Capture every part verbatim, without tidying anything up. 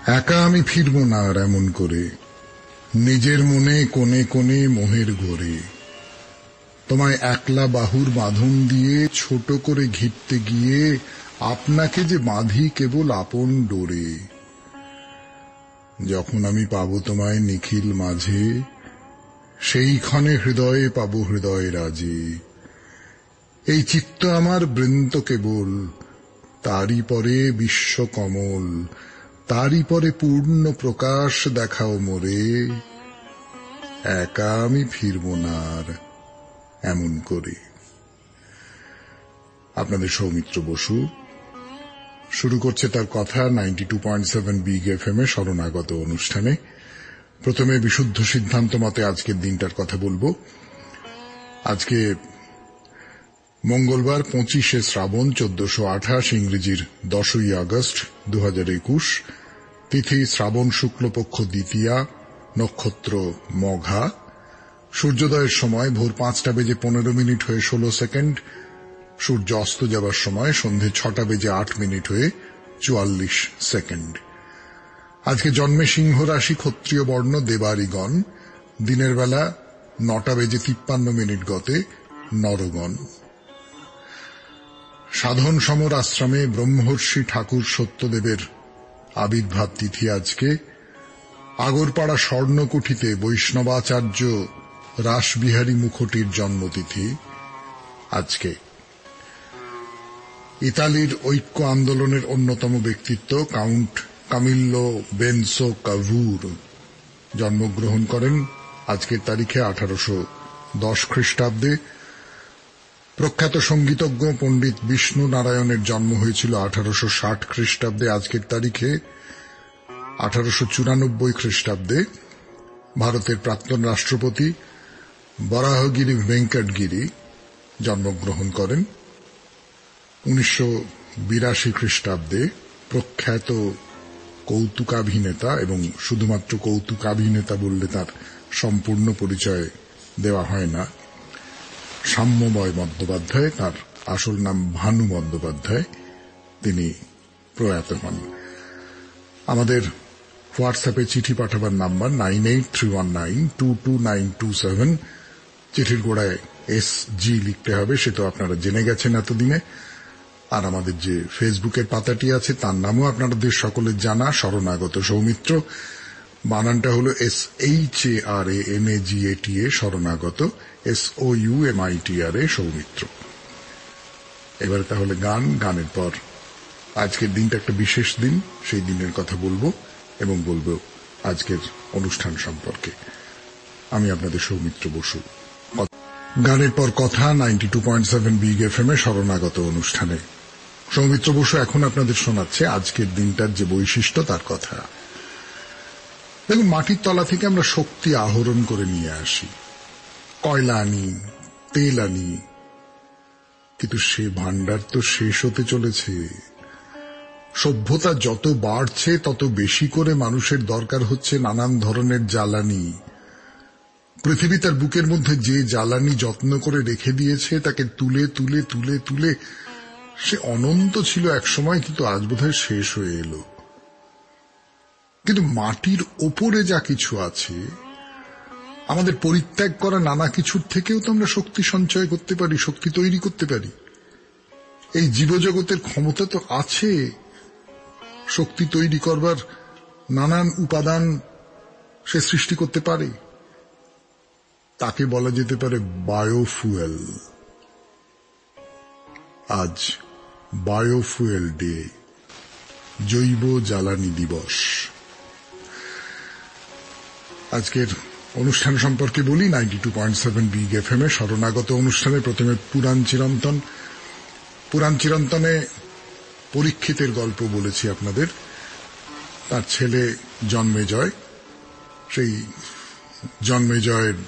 একা আমি ফিরব না আর এমন করে, নিজের মনে কোণে কোণে মোহের ঘোরে। তোমায় একলা বাহুর বাঁধন দিয়ে ছোট করে ঘিরতে গিয়ে আপনাকে যে বাঁধি কেবল আপন ডোরে। যখন আমি পাবো তোমায় নিখিল মাঝে, সেইখানে হৃদয়ে পাবো হৃদয় রাজে। এই চিত্ত আমার বৃন্ত কেবল, তারই পরে বিশ্ব কমল, তারই পরে পূর্ণ প্রকাশ দেখাও মোরে। একা আমি ফিরব না আর এমন করে। আপনাদের সৌমিত্র বসু শুরু করছে তার কথা ninety two point seven big F M এ শরণাগত অনুষ্ঠানে। প্রথমে বিশুদ্ধ সিদ্ধান্ত মতে আজকের দিনটার কথা বলবো। আজকে মঙ্গলবার পঁচিশে শ্রাবণ চোদ্দশো আঠাশ, ইংরেজির দশই আগস্ট দু হাজার একুশ। তিথি শ্রাবণ শুক্লপক্ষ দ্বিতীয়া, নক্ষত্র মঘা। সূর্যোদয়ের সময় ভোর পাঁচটা বেজে পনেরো মিনিট হয়ে ষোলো সেকেন্ড। সূর্য অস্ত যাবার সময় সন্ধে ছটা বেজে আট মিনিট হয়ে চুয়াল্লিশ সেকেন্ড। আজকে জন্মে সিংহ রাশি, ক্ষত্রিয় বর্ণ, দেবারিগণ। দিনের বেলা নটা বেজে তিপ্পান্ন মিনিট গতে নরগণ। সাধন সমর আশ্রমে ব্রহ্মর্ষি ঠাকুর সত্যদেবের আবির্ভাব তিথি আজকে। আগরপাড়া স্বর্ণকুঠিতে বৈষ্ণবাচার্য রাসবিহারী মুখোটির জন্মতিথি আজকে। ইতালির ঐক্য আন্দোলনের অন্যতম ব্যক্তিত্ব কাউন্ট কামিল্লো বেনসো কাভুর জন্মগ্রহণ করেন আজকের তারিখে আঠারোশো দশ খ্রিস্টাব্দে। প্রখ্যাত সঙ্গীতজ্ঞ পণ্ডিত বিষ্ণু নারায়ণের জন্ম হয়েছিল আঠারোশো ষাট খ্রিস্টাব্দে আজকের তারিখে। আঠারোশো চুরানব্বই খ্রিস্টাব্দে ভারতের প্রাক্তন রাষ্ট্রপতি বরাহগিরি ভেঙ্কটগিরি জন্মগ্রহণ করেন। উনিশশো বিরাশি খ্রিস্টাব্দে প্রখ্যাত কৌতুকাভিনেতা, এবং শুধুমাত্র কৌতুকাভিনেতা বললে তার সম্পূর্ণ পরিচয় দেওয়া হয় না, সাম্যময় বন্দ্যোপাধ্যায়, তার আসল নাম ভানু বন্দ্যোপাধ্যায়, তিনি প্রয়াত হন। আমাদের হোয়াটসঅ্যাপে চিঠি পাঠাবার number nine eight three one nine two two nine two seven. চিঠির গোড়ায় এস জি লিখতে হবে, সে তো আপনারা জেনে গেছেন এতদিনে। আর আমাদের যে ফেসবুকের পাতাটি আছে তার নামও আপনাদের সকলের জানা, শরণাগত সৌমিত্র। বানানটা হলো S H A R A N A G A T A, Sharanagata, S O U M I T R A, Soumitra. এবারে তাহলে গান, গানের পর আজকের দিনটা একটা বিশেষ দিন, সেই দিনের কথা বলবো এবং বলবো আজকের অনুষ্ঠান সম্পর্কে। আমি আপনাদের সৌমিত্র বসু। গানের পর কথা ninety two point seven big F M এ শরণাগত অনুষ্ঠানে সৌমিত্র বসু এখন আপনাদের শোনাচ্ছে আজকের দিনটার যে বৈশিষ্ট্য তার কথা। দেখুন, মাটির তলা থেকে আমরা শক্তি আহরণ করে নিয়ে আসি, কয়লা আনি, তেল আনি, কিন্তু সে ভান্ডার তো শেষ হতে চলেছে। সভ্যতা যত বাড়ছে তত বেশি করে মানুষের দরকার হচ্ছে নানান ধরনের জ্বালানি। পৃথিবী তার বুকের মধ্যে যে জ্বালানি যত্ন করে রেখে দিয়েছে তাকে তুলে তুলে তুলে তুলে সে অনন্ত ছিল একসময়, কিন্তু আজ বোধহয় শেষ হয়ে এলো। কিন্তু মাটির ওপরে যা কিছু আছে, আমাদের পরিত্যাগ করা নানা কিছুর থেকেও তো আমরা শক্তি সঞ্চয় করতে পারি, শক্তি তৈরি করতে পারি। এই জীবজগতের ক্ষমতা তো আছে শক্তি তৈরি করবার, নানান উপাদান সে সৃষ্টি করতে পারে। তাকে বলা যেতে পারে বায়োফুয়েল। আজ বায়োফুয়েল ডে, জৈব জ্বালানি দিবস। আজকের অনুষ্ঠান সম্পর্কে বলি। Ninety two point seven big F M এ শরণাগত অনুষ্ঠানে প্রথমে পুরাণ চিরন্তন। পুরাণ চিরন্তনে পরীক্ষিতের গল্প বলেছি আপনাদের। তার ছেলে জন্মেজয়, সেই জন্মেজয়ের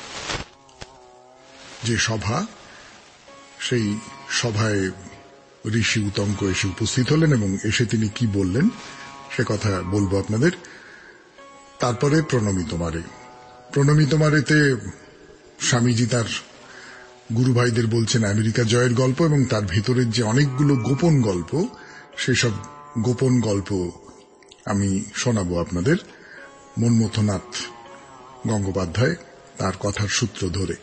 যে সভা, সেই সভায় ঋষি উতঙ্ক এসে উপস্থিত হলেন এবং এসে তিনি কি বললেন সে কথা বলবো আপনাদের। তারপরে প্রণমী তোমারে। প্রণমী তোমারেতে স্বামীজি তার গুরু ভাইদের বলছেন আমেরিকা জয়ের গল্প এবং তার ভেতরের যে অনেকগুলো গোপন গল্প, সেসব গোপন গল্প আমি শোনাবো আপনাদের মন্মথনাথ গঙ্গোপাধ্যায় তার কথার সূত্র ধরে।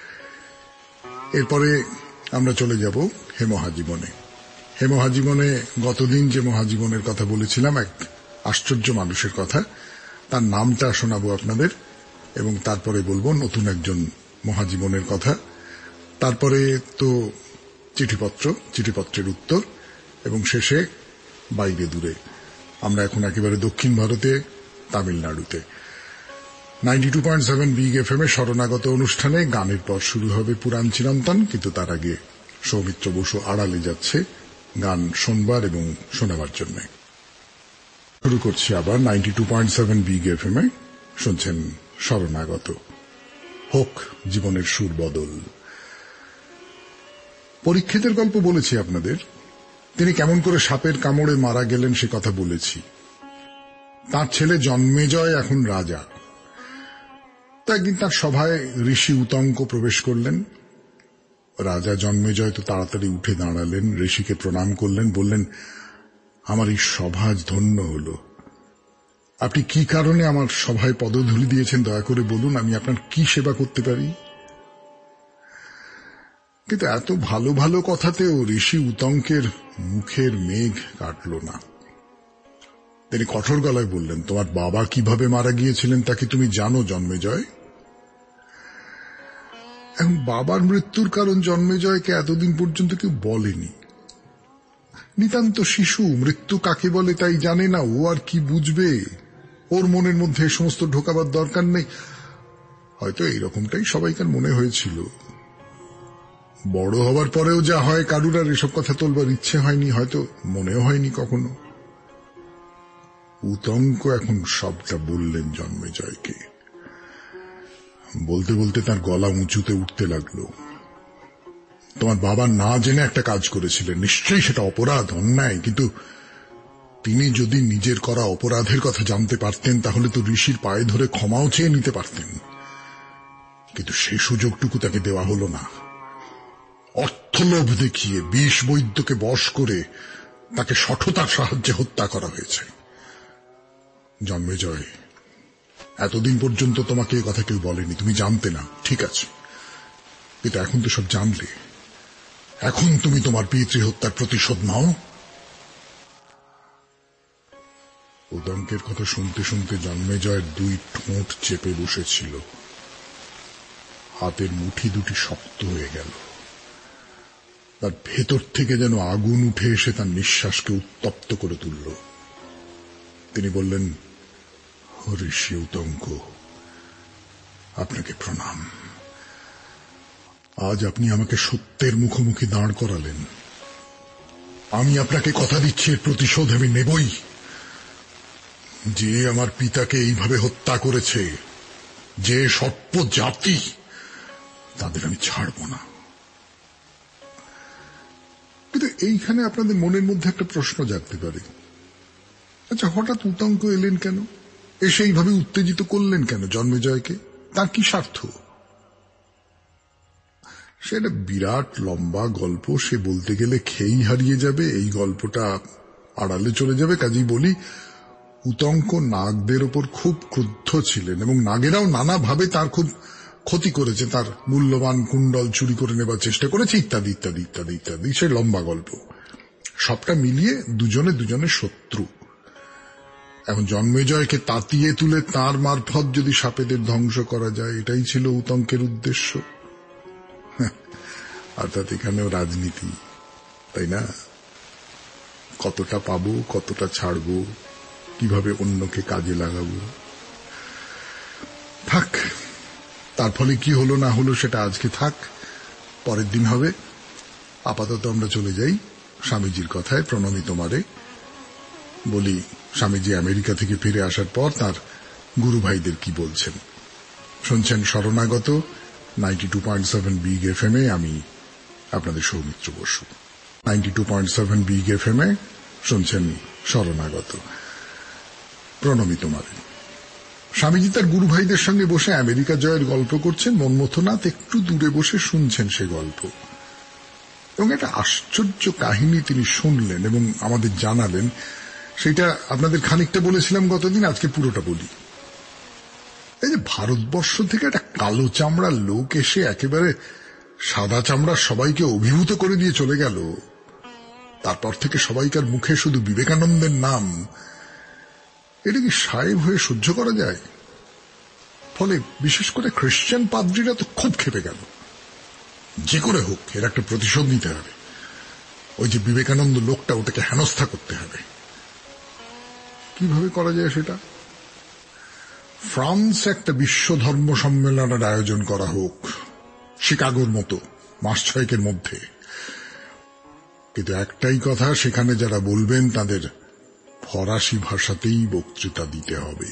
এরপরে আমরা চলে যাব হে মহাজীবনে। হে মহাজীবনে গতদিন যে মহাজীবনের কথা বলেছিলাম, এক আশ্চর্য মানুষের কথা, তার নামটা শোনাবো আপনাদের, এবং তারপরে বলবো নতুন একজন মহাজীবনের কথা। তারপরে তো চিঠিপত্র, চিঠিপত্রের উত্তর, এবং শেষে বাইরে দূরে। আমরা এখন একেবারে দক্ষিণ ভারতে, তামিলনাড়ুতে। Ninety two point seven big F M এ শরণাগত অনুষ্ঠানে গানের পর শুরু হবে পুরাণ চিরন্তন, কিন্তু তার আগে সৌমিত্র বসু আড়ালে যাচ্ছে গান শোনবার এবং শোনাবার জন্য। শুরু করছি আবার ninety two point seven big F M এ। শুনছেন শরণাগত। হোক জীবনের সুর বদল। পরীক্ষিতের গল্প বলেছি আপনাদের। তিনি কেমন করে সাপের কামড়ে মারা গেলেন সে কথা বলেছি। তার ছেলে জন্মেজয় এখন রাজা। তো একদিন তার সভায় ঋষি উতঙ্ক প্রবেশ করলেন। রাজা জন্মেজয় তো তাড়াতাড়ি উঠে দাঁড়ালেন, ঋষিকে প্রণাম করলেন, বললেন, আমার এই সভা ধন্য হল। আপনি কি কারণে আমার সভায় পদধূলি দিয়েছেন দয়া করে বলুন, আমি আপনার কি সেবা করতে পারি? কিন্তু এত ভালো ভালো কথাতেও ঋষি উতঙ্কের মুখের মেঘ কাটল না। তিনি কঠোর গলায় বললেন, তোমার বাবা কিভাবে মারা গিয়েছিলেন তা কি তুমি জানো জন্মেজয়? এখন বাবার মৃত্যুর কারণ জন্মেজয়কে এতদিন পর্যন্ত কেউ বলেনি। নিতান্ত শিশু, মৃত্যু কাকে বলে তাই জানে না, ও আর কি বুঝবে? ওর মনের মধ্যে এ সমস্ত ঢোকাবার দরকার নেই। হয়তো এইরকমটাই সবাইকার মনে হয়েছিল। বড় হবার পরেও যা হয়, কারুর আর এসব কথা তোলবার ইচ্ছে হয়নি, হয়তো মনেও হয়নি কখনো। উতঙ্ক এখন সবটা বললেন জন্মেজয়কে। বলতে বলতে তার গলা উঁচুতে উঠতে লাগলো। তোমার বাবা না জেনে একটা কাজ করেছিলেন, নিশ্চয়ই সেটা অপরাধ, অন্যায়, কিন্তু তিনি যদি নিজের করা অপরাধের কথা জানতে পারতেন তাহলে তো ঋষির পায়ে ধরে ক্ষমাও চেয়ে নিতে পারতেন। কিন্তু সে সুযোগটুকু তাকে দেওয়া হলো না। অর্থলোভ দেখিয়ে বিষ বৈদ্যকে বশ করে তাকে শঠতার সাহায্যে হত্যা করা হয়েছে। জন্মেজয়, এতদিন পর্যন্ত তোমাকে এ কথা কেউ বলেনি, তুমি জানতে না, ঠিক আছে, কিন্তু এখন তো সব জানলে। এখন তুমি তোমার পিতৃ হত্যার প্রতিশোধ নাও। উদঙ্কের কথা শুনতে শুনতে জন্মেজয়ের দুই ঠোঁট চেপে বসেছিল। হাতের মুঠি দুটি শক্ত হয়ে গেল। তার ভেতর থেকে যেন আগুন উঠে এসে তার নিঃশ্বাসকে উত্তপ্ত করে তুলল। তিনি বললেন, ঋষি উতঙ্ক, আপনাকে প্রণাম। আজ আপনি আমাকে সত্যের মুখোমুখি দাঁড় করালেন। আমি আপনাকে কথা দিচ্ছি, এর প্রতিশোধ আমি নেবই। যে আমার পিতাকে এইভাবে হত্যা করেছে, যে সর্প জাতি, তাদের আমি ছাড়ব না। কিন্তু এইখানে আপনাদের মনের মধ্যে একটা প্রশ্ন জাগতে পারে, আচ্ছা হঠাৎ উতঙ্ক এলেন কেন? এসে এইভাবে উত্তেজিত করলেন কেন জন্মেজয়কে? তার কি স্বার্থ? সেটা বিরাট লম্বা গল্প, সে বলতে গেলে খেই হারিয়ে যাবে, এই গল্পটা আড়ালে চলে যাবে। কাজেই বলি, উতঙ্ক নাগদের ওপর খুব ক্রুদ্ধ ছিলেন এবং নাগেরাও নানাভাবে তার খুব ক্ষতি করেছে, তার মূল্যবান কুণ্ডল চুরি করে নেবার চেষ্টা করেছে, ইত্যাদি ইত্যাদি ইত্যাদি ইত্যাদি। সে লম্বা গল্প। সবটা মিলিয়ে দুজনে দুজনের শত্রু। এখন জন্মেজয়কে তাতিয়ে তুলে তার মারফত যদি সাপেদের ধ্বংস করা যায়, এটাই ছিল উতঙ্কের উদ্দেশ্য। অর্থাৎ এখানেও রাজনীতি, তাই না? কতটা পাবো, কতটা ছাড়বো, কিভাবে অন্যকে কাজে লাগাবো। থাক, তার ফলে কি হলো না হলো সেটা আজকে থাক, পরের দিন হবে। আপাতত আমরা চলে যাই স্বামীজির কথায়। প্রণমী তোমারে। বলি, স্বামীজি আমেরিকা থেকে ফিরে আসার পর তার গুরু ভাইদের কি বলছেন। শুনছেন Sharanagata ninety two point seven big F M এ। আমি আপনাদের Soumitra Basu. Ninety two point seven big F M এ শুনছেন শরণাগত। প্রণমী তোমারে। স্বামীজি তার গুরু ভাইদের সঙ্গে বসে আমেরিকা জয়ের গল্প করছেন। মন্মথনাথ একটু দূরে বসে শুনছেন সে গল্প, এবং একটা আশ্চর্য কাহিনী তিনি শুনলেন এবং আমাদের জানালেন। সেটা আপনাদের খানিকটা বলেছিলাম গতদিন, আজকে পুরোটা বলি। এই যে ভারতবর্ষ থেকে একটা কালো চামড়ার লোক এসে একেবারে সাদা চামড়ার সবাইকে অভিভূত করে দিয়ে চলে গেল, তারপর থেকে সবাইকার মুখে শুধু বিবেকানন্দের নাম, এটা কি সাহেব হয়ে সহ্য করা যায়? ফলে বিশেষ করে খ্রিস্টান পাদ্রীরা তো খুব খেপে গেল। যে করে হোক এর একটা প্রতিশোধ নিতে হবে, ওই যে বিবেকানন্দ লোকটা, ওটাকে হেনস্থা করতে হবে। কিভাবে করা যায় সেটা? ফ্রান্স একটা বিশ্ব ধর্ম সম্মেলনের আয়োজন করা হোক, শিকাগোর মতো, মাস ছয়েকের মধ্যে। কিন্তু একটাই কথা, সেখানে যারা বলবেন তাদের ফরাসি ভাষাতেই বক্তৃতা দিতে হবে।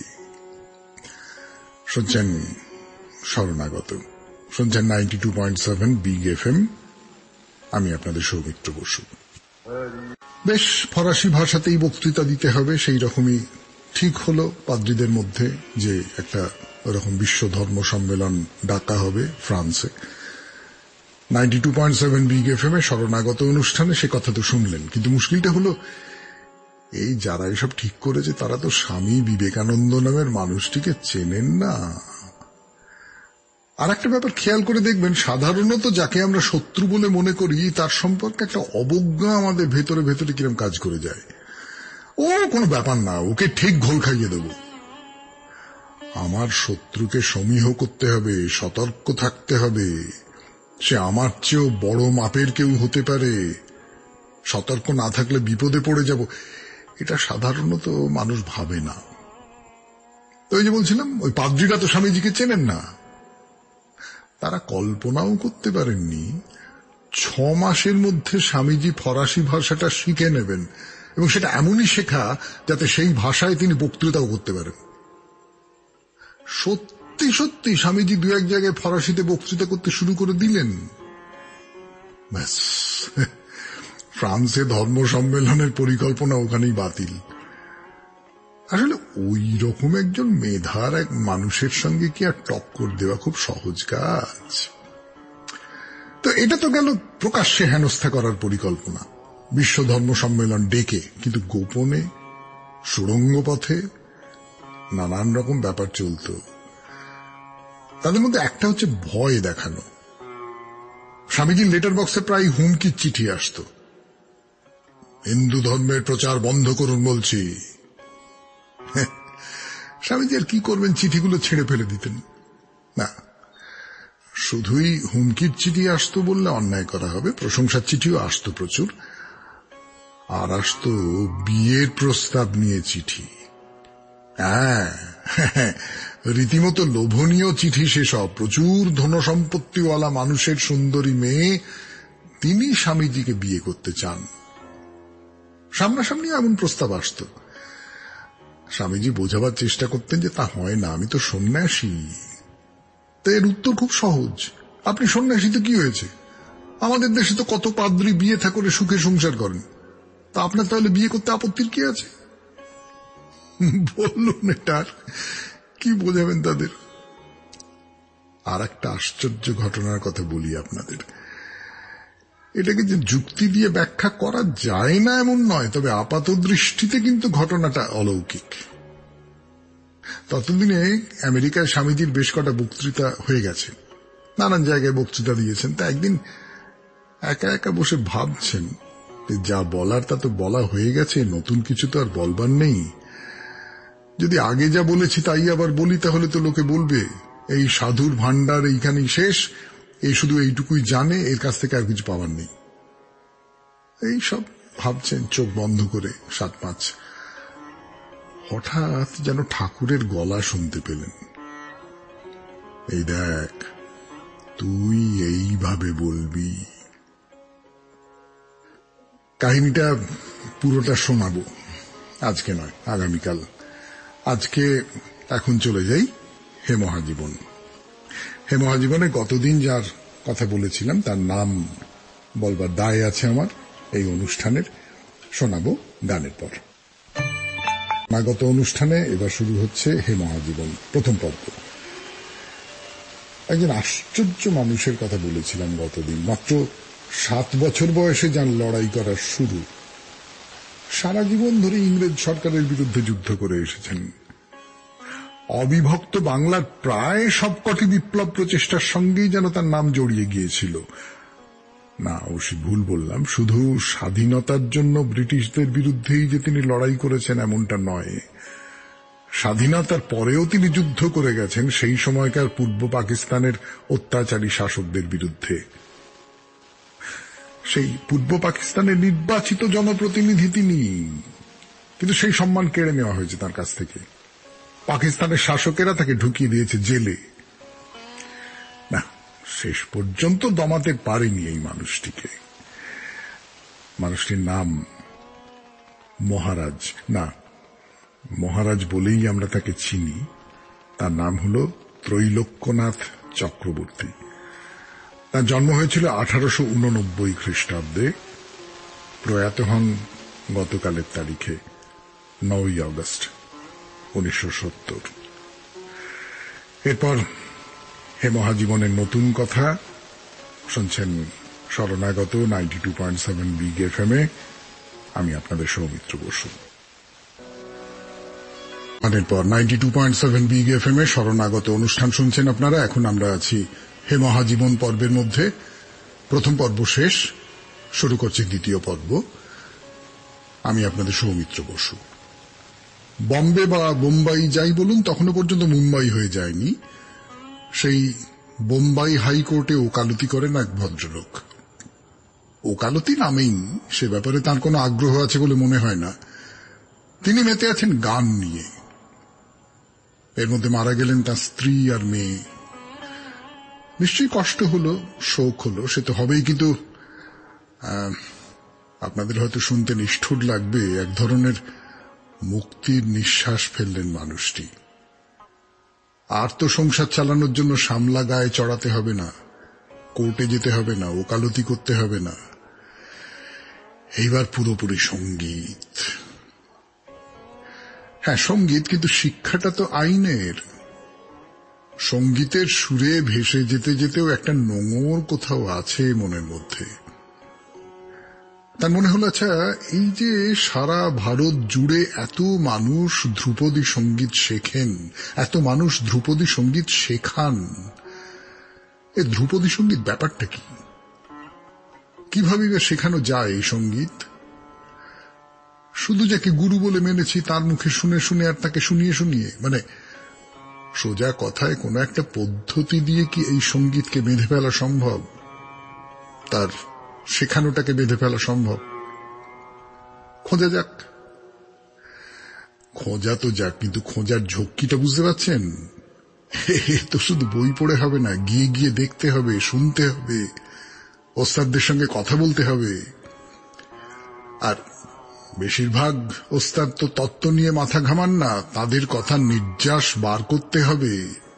শুনছেন শরণাগত, শুনছেন ninety two point seven big F এম। আমি আপনাদের সৌমিত্র বসু। বেশ, ফরাসি ভাষাতেই বক্তৃতা দিতে হবে, সেই রকমই ঠিক হলো পাদ্রীদের মধ্যে যে একটা ওরকম বিশ্ব ধর্ম সম্মেলন ডাকা হবে ফ্রান্সে। Ninety two point seven big F M এ শরণাগত অনুষ্ঠানে সে কথা তো শুনলেন, কিন্তু মুশকিলটা হলো এই যারা এসব ঠিক করেছে তারা তো স্বামী বিবেকানন্দ নামের মানুষটিকে চেনেন না। আর একটা ব্যাপার খেয়াল করে দেখবেন, সাধারণত যাকে আমরা শত্রু বলে মনে করি তার সম্পর্কে একটা অবজ্ঞা আমাদের ভেতরে ভেতরে কিরম কাজ করে যায়। ও কোনো ব্যাপার না, ওকে ঠিক ঘোল খাইয়ে দেব। আমার শত্রুকে সমীহ করতে হবে, সতর্ক থাকতে হবে। সে আমার চেয়েও বড় মাপের কেউ হতে পারে, সতর্ক না থাকলে বিপদে পড়ে যাব, এটা সাধারণত মানুষ ভাবে না। তো ওই যে বলছিলাম, ওই পাদ্রীরা তো স্বামীজিকে চেনেন না। তারা কল্পনাও করতে পারেননি ছ মাসের মধ্যে স্বামীজি ফরাসি ভাষাটা শিখে নেবেন, এবং সেটা এমনই শেখা যাতে সেই ভাষায় তিনি বক্তৃতাও করতে পারেন। সত্যি সত্যি স্বামীজি দু এক জায়গায় ফরাসিতে বক্তৃতা করতে শুরু করে দিলেন। ব্যাস, ফ্রান্সে ধর্ম সম্মেলনের পরিকল্পনা ওখানেই বাতিল। আসলে ওই রকম একজন মেধার এক মানুষের সঙ্গে কি আর টক্কর দেওয়া খুব সহজ কাজ? তো এটা তো গেল প্রকাশ্যে হেনস্থা করার পরিকল্পনা, বিশ্ব ধর্ম সম্মেলন ডেকে, কিন্তু গোপনে সুড়ঙ্গ পথে নানান রকম ব্যাপার চলত। তাদের মধ্যে একটা হচ্ছে ভয় দেখানো। স্বামীজির লেটার বক্সে প্রায় হুমকির চিঠি আসত, হিন্দু ধর্মের প্রচার বন্ধ করুন বলছি। স্বামীজি আর কি করবেন, চিঠিগুলো ছেড়ে ফেলে দিতেন না। শুধুই হুমকির চিঠি আসতো বললে অন্যায় করা হবে, প্রশংসার চিঠিও আসতো প্রচুর। আর আসতো বিয়ের প্রস্তাব নিয়ে চিঠি। হ্যাঁ, রীতিমতো লোভনীয় চিঠি সেসব। প্রচুর ধন সম্পত্তিওয়ালা মানুষের সুন্দরী মেয়ে, তিনি স্বামীজিকে বিয়ে করতে চান। সামনাসামনি এমন প্রস্তাব আসতো। স্বামীজি বোঝাবার চেষ্টা করতেন যে তা হয় না, আমি তো সন্ন্যাসী। তো এর উত্তর খুব সহজ, আপনি সন্ন্যাসী তো কি হয়েছে, আমাদের দেশে তো কত পাদ্রী বিয়ে থা করে সুখে সংসার করেন, তা আপনার তাহলে বিয়ে করতে আপত্তির কি আছে? বলুন, এটার কি বোঝাবেন তাদের? আর একটা আশ্চর্য ঘটনার কথা বলি আপনাদের। এটাকে যে যুক্তি দিয়ে ব্যাখ্যা করা যায় না এমন নয়, তবে আপাত দৃষ্টিতে কিন্তু ঘটনাটা অলৌকিক। ততদিনে আমেরিকায় স্বামীজির বেশ কটা বক্তৃতা হয়ে গেছে, নানান জায়গায় বক্তৃতা দিয়েছেন। তা একদিন একা একা বসে ভাবছেন যা বলার তা তো বলা হয়ে গেছে, নতুন কিছু তো আর বলবার নেই। যদি আগে যা বলেছি তাই আবার বলি তাহলে তো লোকে বলবে এই সাধুর ভান্ডার এইখানেই শেষ, এই শুধু এইটুকুই জানে, এর কাছ থেকে আর কিছু পাওয়ার নেই। এই সব ভাবছেন চোখ বন্ধ করে সাত পাঁচ। হঠাৎ যেন ঠাকুরের গলা শুনতে পেলেন, এই দেখ তুই এইভাবে বলবি। কাহিনীটা পুরোটা শোনাবো, আজকে নয়, আগামীকাল। আজকে এখন চলে যাই হে মহাজীবন। হে মহাজীবনে গতদিন যার কথা বলেছিলাম তার নাম বলবার দায় আছে আমার এই অনুষ্ঠানের, শোনাবো গানের পর। গত অনুষ্ঠানে এবার শুরু হচ্ছে হে মহাজীবন প্রথম পর্ব। একজন আশ্চর্য মানুষের কথা বলেছিলাম গতদিন। মাত্র সাত বছর বয়সে যার লড়াই করার শুরু, সারা জীবন ধরে ইংরেজ সরকারের বিরুদ্ধে যুদ্ধ করে এসেছেন। অবিভক্ত বাংলার প্রায় সবকটি বিপ্লব প্রচেষ্টার সঙ্গেই যেন তার নাম জড়িয়ে গিয়েছিল। না, অবশ্যই ভুল বললাম, শুধু স্বাধীনতার জন্য ব্রিটিশদের বিরুদ্ধেই যে তিনি লড়াই করেছেন এমনটা নয়, স্বাধীনতার পরেও তিনি যুদ্ধ করে গেছেন সেই সময়কার পূর্ব পাকিস্তানের অত্যাচারী শাসকদের বিরুদ্ধে। সেই পূর্ব পাকিস্তানের নির্বাচিত জনপ্রতিনিধি তিনি, কিন্তু সেই সম্মান কেড়ে নেওয়া হয়েছে তার কাছ থেকে। পাকিস্তানের শাসকেরা তাকে ঢুকিয়ে দিয়েছে জেলে। না, শেষ পর্যন্ত দমাতে পারেনি এই মানুষটিকে। মানুষটির নাম মহারাজ, না মহারাজ বলেই আমরা তাকে চিনি। তার নাম হল ত্রৈলোক্যনাথ চক্রবর্তী। তার জন্ম হয়েছিল আঠারোশো উননব্বই খ্রিস্টাব্দে, প্রয়াত হন গতকালের তারিখে নয়ই আগস্ট উনিশশো সত্তর। এরপর হে মহাজীবনের নতুন কথা শুনছেন Sharanagata ninety two point seven big F M এ। আমি আপনাদের সৌমিত্র বসু। এরপর ninety two point seven big F M এ শরণাগত অনুষ্ঠান শুনছেন আপনারা। এখন আমরা আছি হে মহাজীবন পর্বের মধ্যে। প্রথম পর্ব শেষ, শুরু করছি দ্বিতীয় পর্ব। আমি আপনাদের সৌমিত্র বসু। বম্বে বা বোম্বাই যাই বলুন, তখনো পর্যন্ত মুম্বাই হয়ে যায়নি। সেই বোম্বাই হাইকোর্টে ওকালতি করেন এক ভদ্রলোক। ওকালতি নামেই, সে ব্যাপারে তার কোনো আগ্রহ আছে বলে মনে হয় না। তিনি মেতে আছেন গান নিয়ে। এর মধ্যে মারা গেলেন তার স্ত্রী আর মেয়ে। নিশ্চয়ই কষ্ট হলো, শোক হলো, সে তো হবেই, কিন্তু আপনাদের হয়তো শুনতে নিষ্ঠুর লাগবে, এক ধরনের মুক্তির নিঃশ্বাস ফেললেন মানুষটি। আর তো সংসার চালানোর জন্য সামলা গায়ে চড়াতে হবে না, কোর্টে যেতে হবে না, ওকালতি করতে হবে না। এইবার পুরোপুরি সঙ্গীত। হ্যাঁ, সঙ্গীত, কিন্তু শিক্ষাটা তো আইনের। সঙ্গীতের সুরে ভেসে যেতে যেতেও একটা নোংর কোথাও আছে মনের মধ্যে। তার মনে হলো, আচ্ছা, এই যে সারা ভারত জুড়ে এত মানুষ ধ্রুপদী সঙ্গীত শেখেন, এত মানুষ ধ্রুপদী সঙ্গীত শেখান, এই ধ্রুপদী সঙ্গীত ব্যাপারটা কি? কিভাবে শেখানো যায় এই সঙ্গীত? শুধু যাকে গুরু বলে মেনেছি তার মুখে শুনে শুনে আর তাকে শুনিয়ে শুনিয়ে, মানে সোজা কথায় কোন একটা পদ্ধতি দিয়ে কি এই সঙ্গীতকে বেঁধে ফেলা সম্ভব? তার শেখানোটাকে বেঁধে ফেলা সম্ভব? খোঁজা যাক। খোঁজা তো যাক, কিন্তু খোঁজার ঝক্কিটা বুঝতে পারছেন? তো শুধু বই পড়ে হবে না, গিয়ে গিয়ে দেখতে হবে, শুনতে হবে, ওস্তাদদের সঙ্গে কথা বলতে হবে। আর বেশিরভাগ ওস্তাদ তো তত্ত্ব নিয়ে মাথা ঘামান না, তাদের কথা নির্যাস বার করতে হবে।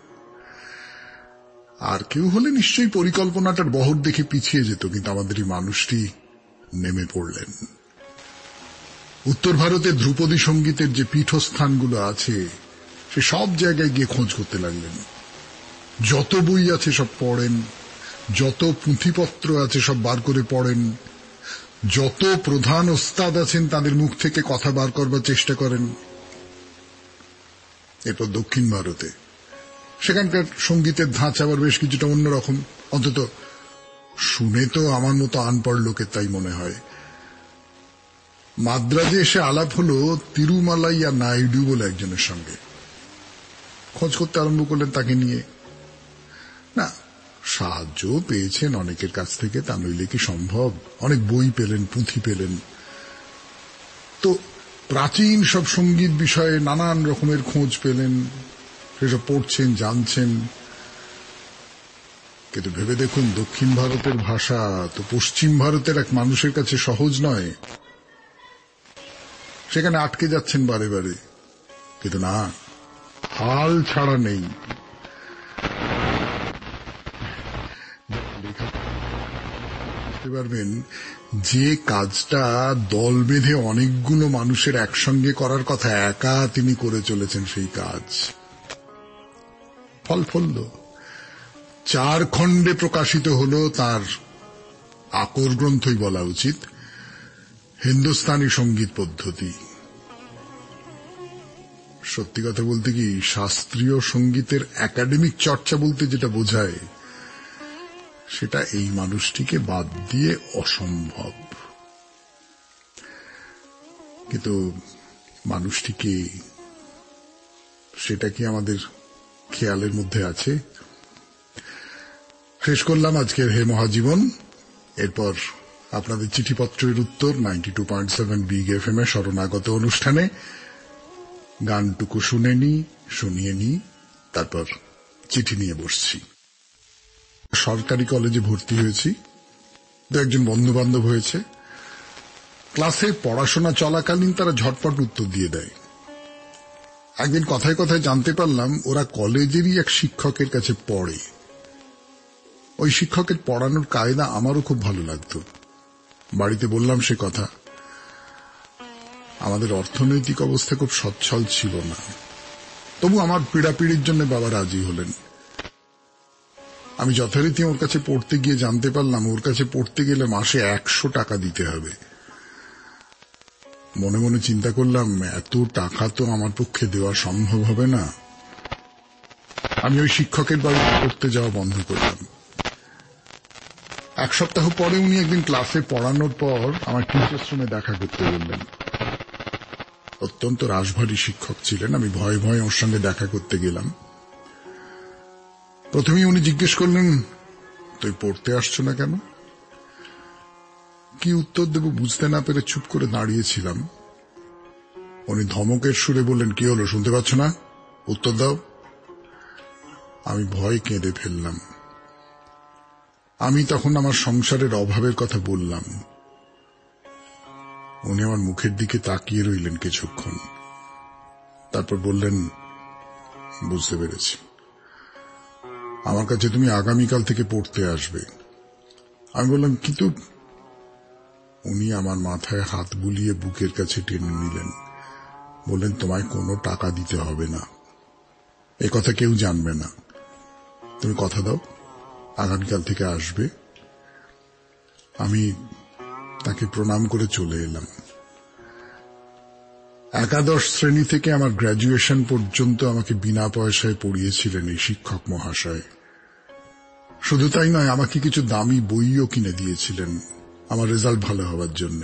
আর কেউ হলে নিশ্চয়ই পরিকল্পনাটার বহর দেখে পিছিয়ে যেত, কিন্তু আমাদের এই মানুষটি নেমে পড়লেন। উত্তর ভারতে ধ্রুপদী সঙ্গীতের যে পীঠস্থানগুলো আছে, সে সব জায়গায় গিয়ে খোঁজ করতে লাগলেন। যত বই আছে সব পড়েন, যত পুঁথিপত্র আছে সব বার করে পড়েন, যত প্রধান ওস্তাদ আছেন তাদের মুখ থেকে কথা বার করবার চেষ্টা করেন। এরপর দক্ষিণ ভারতে, সেখানকার সঙ্গীতের ধাঁচ আবার বেশ কিছুটা অন্যরকম, অন্তত শুনে তো আমার মতো আনপড় লোকের তাই মনে হয়। মাদ্রাজে এসে আলাপ হলো তিরুমালাইয়া নাইডু বলে একজনের সঙ্গে। খোঁজ করতে আরম্ভ করলেন তাকে নিয়ে। না, সাহায্য পেয়েছেন অনেকের কাছ থেকে, তা নইলে কি সম্ভব? অনেক বই পেলেন, পুঁথি পেলেন। তো প্রাচীন সব সঙ্গীত বিষয়ে নানান রকমের খোঁজ পেলেন, সেসব পড়ছেন, জানছেন। কিন্তু ভেবে দেখুন, দক্ষিণ ভারতের ভাষা তো পশ্চিম ভারতের এক মানুষের কাছে সহজ নয়। সেখানে আটকে যাচ্ছেন বারে বারে। কিন্তু না, হাল ছাড়া নেই। বুঝতে পারবেন যে কাজটা দল বেঁধে অনেকগুলো মানুষের একসঙ্গে করার কথা, একা তিনি করে চলেছেন সেই কাজ। ফল ফলল। চার খণ্ডে প্রকাশিত হল তার আকর গ্রন্থই বলা উচিত, হিন্দুস্তানি সঙ্গীত পদ্ধতি। সত্যি কথা বলতে কি, শাস্ত্রীয় সঙ্গীতের একাডেমিক চর্চা বলতে যেটা বোঝায় সেটা এই মানুষটিকে বাদ দিয়ে অসম্ভব। কিন্তু মানুষটিকে সেটা কি আমাদের খেয়ালের মধ্যে আছে? শেষ করলাম আজকের হে মহাজীবন। এরপর আপনাদের চিঠিপত্রের উত্তর ninety two point seven big F M এ শরণাগত অনুষ্ঠানে গানটুকু শুনে নি, শুনিয়ে নি, তারপর চিঠি নিয়ে বসছি। সরকারি কলেজে ভর্তি হয়েছি, দু একজন বন্ধু বান্ধব হয়েছে। ক্লাসে পড়াশোনা চলাকালীন তারা ঝটপট উত্তর দিয়ে দেয়। একদিন কথায় কথায় জানতে পারলাম ওরা কলেজেরই এক শিক্ষকের কাছে পড়ে। ওই শিক্ষকের পড়ানোর কায়দা আমারও খুব ভালো লাগতো। বাড়িতে বললাম সে কথা। আমাদের অর্থনৈতিক অবস্থা খুব সচ্ছল ছিল না, তবু আমার পীড়াপিড়ির জন্য বাবা রাজি হলেন। আমি যথারীতি ওর কাছে পড়তে গিয়ে জানতে পারলাম ওর কাছে পড়তে গেলে মাসে একশো টাকা দিতে হবে। মনে মনে চিন্তা করলাম, এত টাকা তো আমার পক্ষে দেওয়া সম্ভব হবে না। আমি ওই শিক্ষকের বাড়িতে পড়তে যাওয়া বন্ধ করলাম। এক সপ্তাহ পরে উনি একদিন ক্লাসে পড়ানোর পর আমার টিচার্স রুমে দেখা করতে বললেন। অত্যন্ত রাশভারী শিক্ষক ছিলেন। আমি ভয়ে ভয়ে ওর সঙ্গে দেখা করতে গেলাম। প্রথমেই উনি জিজ্ঞেস করলেন, তুই পড়তে আসছো না কেন? কি উত্তর দেব বুঝতে না পেরে চুপ করে দাঁড়িয়েছিলাম। উনি ধমকের সুরে বললেন, কি হলো, শুনতে পাচ্ছ না? উত্তর দাও। আমি ভয় কেঁদে ফেললাম। আমি তখন আমার সংসারের অভাবের কথা বললাম। উনি আমার মুখের দিকে তাকিয়ে রইলেন কিছুক্ষণ, তারপর বললেন, বুঝতে পেরেছি, আমার কাছে তুমি আগামীকাল থেকে পড়তে আসবে। আমি বললাম, কিন্তু? উনি আমার মাথায় হাত বুলিয়ে বুকের কাছে টেনে নিলেন, বললেন, তোমায় কোনো টাকা দিতে হবে না, এ কথা কেউ জানবে না, তুমি কথা দাও আগামীকাল থেকে আসবে। আমি তাকে প্রণাম করে চলে এলাম। একাদশ শ্রেণী থেকে আমার গ্র্যাজুয়েশন পর্যন্ত আমাকে বিনা পয়সায় পড়িয়েছিলেন এই শিক্ষক মহাশয়। শুধু তাই নয়, আমাকে কিছু দামি বইও কিনে দিয়েছিলেন আমার রেজাল্ট ভালো হওয়ার জন্য।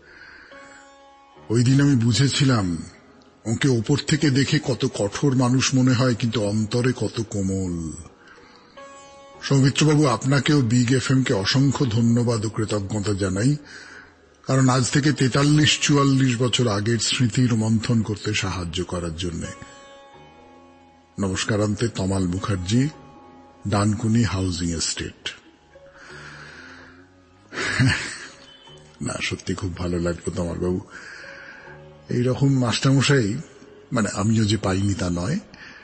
ওই দিন আমি বুঝেছিলাম ওকে ওপর থেকে দেখে কত কঠোর মানুষ মনে হয়, কিন্তু অন্তরে কত কোমল। সৌমিত্রবাবু, আপনাকেও বিগ এফ এম কে অসংখ্য ধন্যবাদ ও কৃতজ্ঞতা জানাই, কারণ আজ থেকে তেতাল্লিশ চুয়াল্লিশ বছর আগের স্মৃতির মন্থন করতে সাহায্য করার জন্য। নমস্কারান্তে তমাল মুখার্জি, ডানকুনি হাউজিং এস্টেট। না, সত্যি খুব ভালো লাগলো তমাল বাবু। এইরকম মাস্টারমশাই মানে আমিও যে পাইনি তা নয়।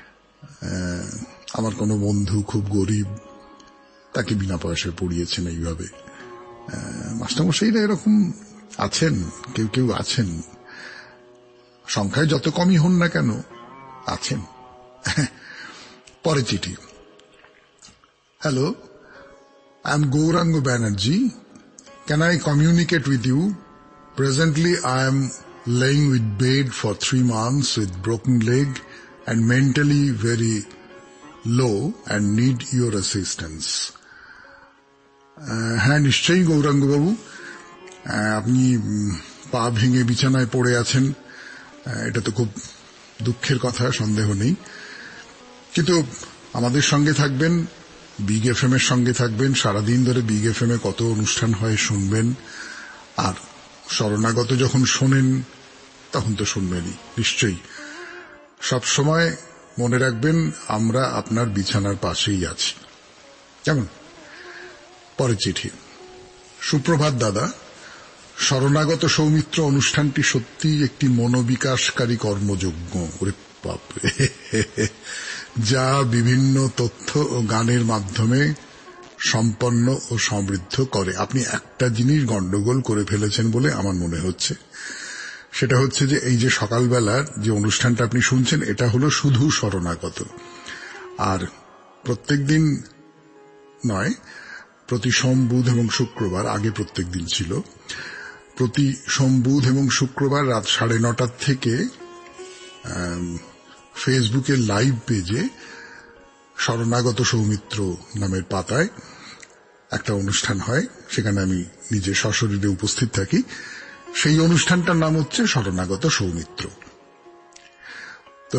আমার কোনো বন্ধু খুব গরিব, তাকে বিনা পয়সায় পড়িয়েছেন এইভাবে। মাস্টারমশাইরা এরকম আছেন, কেউ কেউ আছেন, সংখ্যায় যত কমই হন না কেন আছেন। পরে চিঠি। Hello, I am Gauranga Banerjee. Can I communicate with you? Presently I am laying with bed for three months with broken leg and mentally very low and need your assistance. হ্যাঁ, নিশ্চয়ই গৌরাঙ্গ বাবু, আপনি পা ভেঙে বিছানায় পড়ে আছেন, এটা তো খুব দুঃখের কথা, সন্দেহ নেই। কিন্তু আমাদের সঙ্গে থাকবেন, বিগ এফ এম এর সঙ্গে থাকবেন, সারাদিন ধরে বিগ এফ এম এ কত অনুষ্ঠান হয় শুনবেন, আর শরণাগত যখন শোনেন তখন তো শুনবেনই নিশ্চয়ই। সবসময় মনে রাখবেন, আমরা আপনার বিছানার পাশেই আছি। কেমন? পরে চিঠি। সুপ্রভাত দাদা, শরণাগত সৌমিত্র অনুষ্ঠানটি সত্যি একটি মনোবিকাশকারী কর্মযজ্ঞ। ওরে বাপরে, যা বিভিন্ন তথ্য ও গানের মাধ্যমে সম্পন্ন ও সমৃদ্ধ করে। আপনি একটা জিনিস গন্ডগোল করে ফেলেছেন বলে আমার মনে হচ্ছে, সেটা হচ্ছে যে এই যে সকালবেলার যে অনুষ্ঠানটা আপনি শুনছেন, এটা হলো শুধু শরণাগত, আর প্রত্যেক দিন নয়, প্রতি সোম, বুধ এবং শুক্রবার, আগে প্রত্যেক দিন ছিল, প্রতি সোম, বুধ এবং শুক্রবার রাত সাড়ে নটার থেকে ফেসবুকের লাইভ পেজে শরণাগত সৌমিত্র নামের পাতায় একটা অনুষ্ঠান হয়। সেখানে আমি নিজে সশরীরে উপস্থিত থাকি। সেই অনুষ্ঠানটার নাম হচ্ছে শরণাগত সৌমিত্র। তো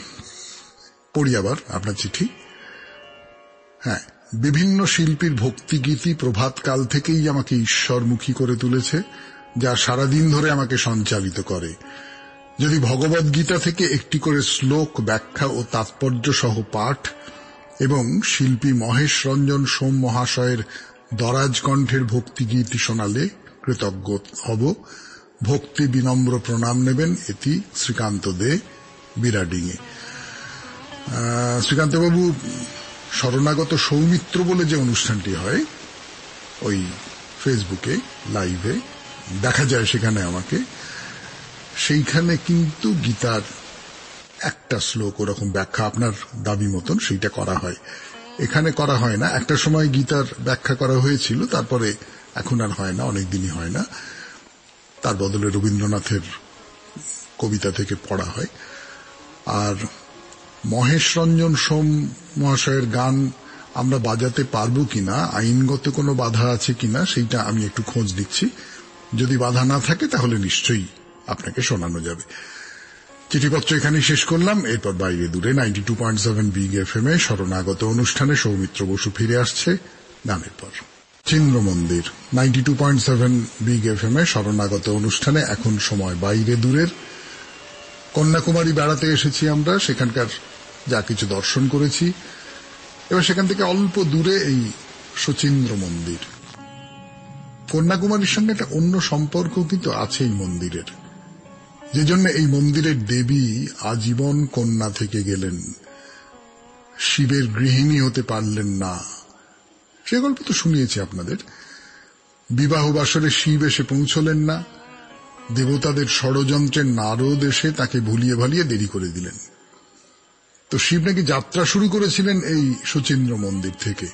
পড়ি আবার আপনার চিঠি। হ্যাঁ, বিভিন্ন শিল্পীর ভক্তিগীতি প্রভাতকাল থেকেই আমাকে ঈশ্বরমুখী করে তুলেছে, যা সারাদিন ধরে আমাকে সঞ্চালিত করে। যদি ভগবদ্গীতা থেকে একটি করে শ্লোক, ব্যাখ্যা ও তাৎপর্য সহ পাঠ এবং শিল্পী মহেশ রঞ্জন সোম মহাশয়ের দরাজ কণ্ঠের ভক্তিগীতি শোনালে কৃতজ্ঞ হব। ভক্তি বিনম্র প্রণাম নেবেন। এটি শ্রীকান্ত দে, বিরাডিঙে। শ্রীকান্তবাবু, শরণাগত সৌমিত্র বলে যে অনুষ্ঠানটি হয় ওই ফেসবুকে লাইভে দেখা যায়, সেখানে আমাকে, সেইখানে কিন্তু গীতার একটা শ্লোক ওরকম ব্যাখ্যা আপনার দাবি মতন সেইটা করা হয়। এখানে করা হয় না। একটা সময় গীতার ব্যাখ্যা করা হয়েছিল, তারপরে এখন আর হয় না, অনেকদিনই হয় না। তার বদলে রবীন্দ্রনাথের কবিতা থেকে পড়া হয়। আর মহেশ রঞ্জন সোম মহাশয়ের গান আমরা বাজাতে পারবো কিনা, আইনগত কোনো বাধা আছে কিনা, সেইটা আমি একটু খোঁজ নিচ্ছি। যদি বাধা না থাকে তাহলে নিশ্চয়ই আপনাকে শোনানো যাবে। চিঠিপত্র এখানেই শেষ করলাম। এরপর বাইরে দূরে ninety two point seven big F M এ শরণাগত অনুষ্ঠানে সৌমিত্র বসু ফিরে আসছে গানের পর। চিন্দ্র মন্দির ninety two point seven big F M এ শরণাগত অনুষ্ঠানে এখন সময় বাইরে দূরের। কন্যাকুমারী বেড়াতে এসেছি আমরা, সেখানকার যা কিছু দর্শন করেছি। এবার সেখান থেকে অল্প দূরে এই শচীন্দ্র মন্দির। কন্যাকুমারীর সঙ্গে একটা অন্য সম্পর্ক কিন্তু আছে এই মন্দিরের, যে জন্য এই মন্দিরের দেবী আজীবন কন্যা থেকে গেলেন, শিবের গৃহিণী হতে পারলেন না। সে গল্প তো শুনিয়েছি আপনাদের। বিবাহ বাসরে শিব এসে পৌঁছলেন না, দেবতাদের ষড়যন্ত্রের নারদ এসে তাকে ভুলিয়ে ভালিয়ে দেরি করে দিলেন। তো শিব নাকি যাত্রা শুরু করেছিলেন এই শচীন্দ্র মন্দির থেকে।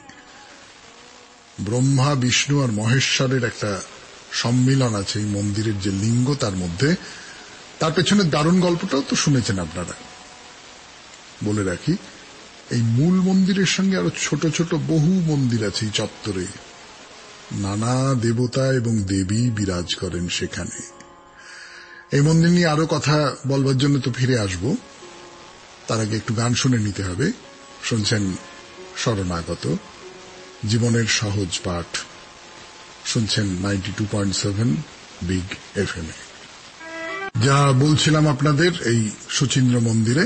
ব্রহ্মা, বিষ্ণু আর মহেশ্বরের একটা সম্মিলন আছে এই মন্দিরের যে লিঙ্গ, তার মধ্যে। তার পেছনে দারুণ গল্পটাও তো শুনেছেন আপনারা। বলে রাখি, এই মূল মন্দিরের সঙ্গে আরো ছোট ছোট বহু মন্দির আছে এই চত্বরে। নানা দেবতা এবং দেবী বিরাজ করেন সেখানে। এই মন্দির নিয়ে আরো কথা বলবার জন্য তো ফিরে আসব, তার আগে একটু গান শুনে নিতে হবে। শুনছেন শরণাগত, জীবনের সহজ পাঠ। শুনছেন ninety two point seven big F M এ। যা বলছিলাম আপনাদের, এই শচীন্দ্র মন্দিরে,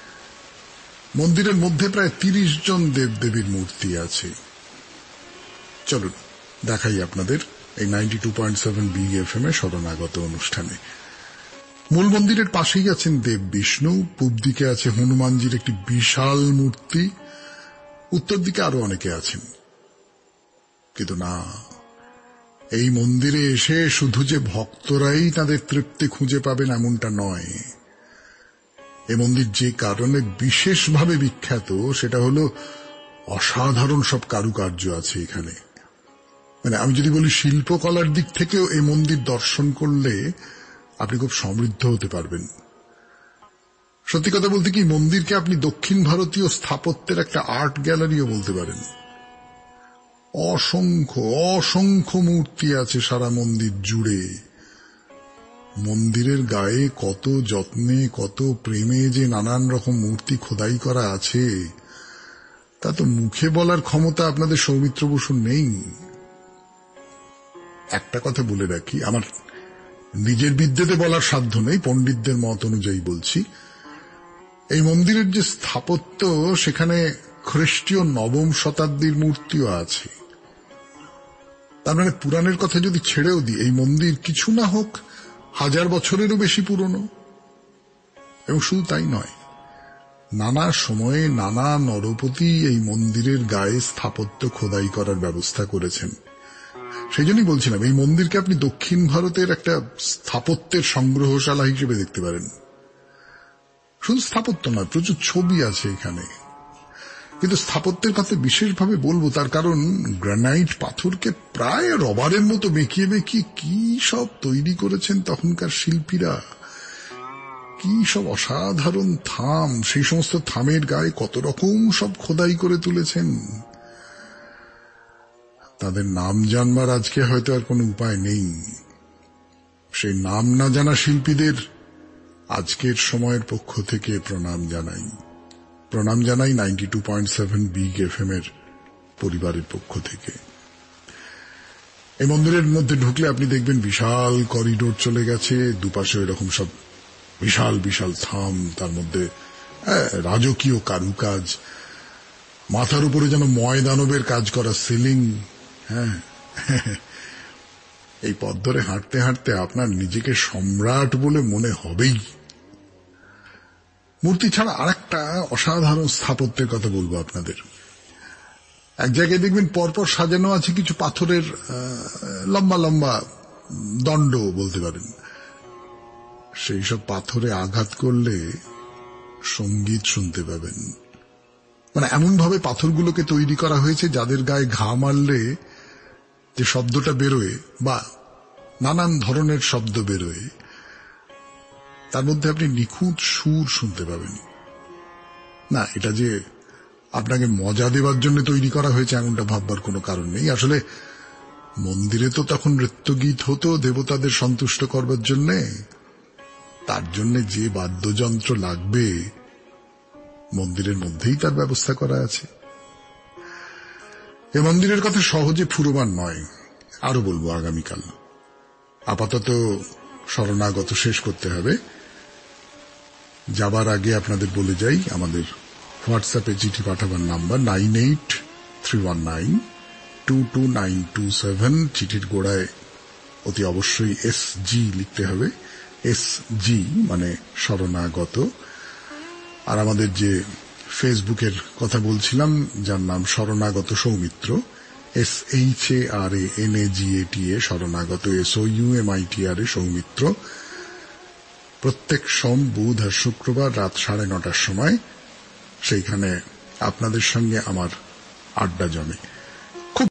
মন্দিরের মধ্যে প্রায় তিরিশ জন দেব দেবীর মূর্তি আছে। চলুন দেখাই আপনাদের এই ninety two point seven big F M এ শরণাগত অনুষ্ঠানে। মূল মন্দিরের পাশেই আছেন দেব বিষ্ণু, পূব দিকে আছে হনুমানজির একটি বিশাল মূর্তি, উত্তর দিকে আরো অনেকে আছেন। কিন্তু না, এই মন্দিরে এসে শুধু যে ভক্তরাই তাদের তৃপ্তি খুঁজে পাবেন এমনটা নয়। এ মন্দির যে কারণে বিশেষভাবে বিখ্যাত, সেটা হলো অসাধারণ সব কারুকার্য আছে এখানে। মানে আমি যদি বলি, শিল্পকলার দিক থেকেও এই মন্দির দর্শন করলে আপনি খুব সমৃদ্ধ হতে পারবেন। সত্যি কথা বলতে কি, মন্দিরকে আপনি দক্ষিণ ভারতীয় স্থাপত্যের একটা আর্ট গ্যালারিও বলতে পারেন। অসংখ্য অসংখ্য মূর্তি আছে সারা মন্দির জুড়ে। মন্দিরের গায়ে কত যত্নে, কত প্রেমে যে নানান রকম মূর্তি খোদাই করা আছে, তা তো মুখে বলার ক্ষমতা আপনাদের সৌমিত্র বসুর নেই। একটা কথা বলে রাখি, আমার নিজের বিদ্যেতে বলার সাধ্য নেই, পণ্ডিতদের মত অনুযায়ী বলছি। এই মন্দিরের যে স্থাপত্য, সেখানে খ্রিস্টীয় নবম শতাব্দীর মূর্তিও আছে। তার মানে পুরাণের কথা যদি ছেড়েও দিই, এই মন্দির কিছু না হোক হাজার বছরেরও বেশি পুরনো। এবং শুধু তাই নয়, নানা সময়ে নানা নরপতি এই মন্দিরের গায়ে স্থাপত্য খোদাই করার ব্যবস্থা করেছেন। সেই জন্যই বলছিলাম, এই মন্দিরকে আপনি দক্ষিণ ভারতের একটা স্থাপত্যের সংগ্রহশালা হিসেবে দেখতে পারেন। শুধু স্থাপত্য নয়, প্রচুর ছবি আছে এখানে। কিন্তু স্থাপত্যের কথা বিশেষভাবে বলবো, তার কারণ গ্রানাইট পাথরকে প্রায় রবারের মতো বেঁকিয়ে বেঁকিয়ে কি সব তৈরি করেছেন তখনকার শিল্পীরা। কি সব অসাধারণ থাম, সেই সমস্ত থামের গায়ে কত রকম সব খোদাই করে তুলেছেন। তাদের নাম জানবার আজকে হয়তো আর কোনো উপায় নেই। সেই নাম না জানা শিল্পীদের আজকের সময়ের পক্ষ থেকে প্রণাম জানাই। প্রণাম জানাই ninety two point seven big F M এর পরিবারের পক্ষ থেকে। এই মন্দিরের মধ্যে ঢুকলে আপনি দেখবেন বিশাল করিডোর চলে গেছে, দুপাশে এরকম সব বিশাল বিশাল থাম, তার মধ্যে রাজকীয় কারুকাজ, মাথার উপরে যেন ময়দানবের কাজ করা সিলিং। হ্যাঁ, এই পথ ধরে হাঁটতে হাঁটতে আপনার নিজেকে সম্রাট বলে মনে হবেই। মূর্তি ছাড়া আরেকটা অসাধারণ স্থাপত্যের কথা বলবো আপনাদের। এক জায়গায় দেখবেন পরপর সাজানো আছে কিছু পাথরের লম্বা লম্বা দণ্ড বলতে পারেন। সেই সব পাথরে আঘাত করলে সঙ্গীত শুনতে পাবেন। মানে এমন ভাবে পাথরগুলোকে তৈরি করা হয়েছে যাদের গায়ে ঘা মারলে যে শব্দটা বেরোয় বা নানান ধরনের শব্দ বেরোয়, তার মধ্যে আপনি নিখুঁত সুর শুনতে পাবেন। না, এটা যে আপনাকে মজা দেবার জন্য তৈরি করা হয়েছে এমনটা ভাববার কোনো কারণ নেই। আসলে মন্দিরে তো তখন নৃত্যগীত হতো দেবতাদের সন্তুষ্ট করবার জন্য, তার জন্য যে বাদ্যযন্ত্র লাগবে মন্দিরের মধ্যেই তার ব্যবস্থা করা আছে। এ মন্দিরের কথা সহজে ফুরোবার নয়, আরো বলবো আগামীকাল। আপাতত শরণাগত শেষ করতে হবে। যাবার আগে আপনাদের বলে যাই, আমাদের হোয়াটসঅ্যাপে চিঠি পাঠাবার number nine eight three one nine two two nine two seven. চিঠির গোড়ায় অতি অবশ্যই এস জি লিখতে হবে, এস জি মানে শরণাগত। আর আমাদের যে ফেসবুকের কথা বলছিলাম, যার নাম Sharanagata Soumitra, S H A R A N A G A T A Sharanagata, S O U M I T R A Soumitra. প্রত্যেক সোম, বুধ আর শুক্রবার রাত সাড়ে নটার সময় সেইখানে আপনাদের সঙ্গে আমার আড্ডা জমে।